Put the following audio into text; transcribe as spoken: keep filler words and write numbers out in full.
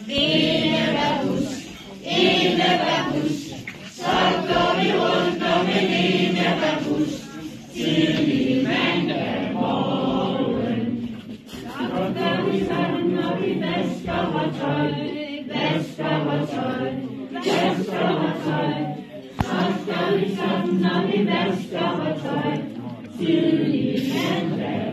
Enebus, Enebus, så går vi rundt om en Enebus, til i mandag morgen. Så gør vi sådan, når vi vasker vores tøj, vasker vores tøj, vasker vores tøj. Så gør vi sådan, når vi vasker vores tøj, til i mandag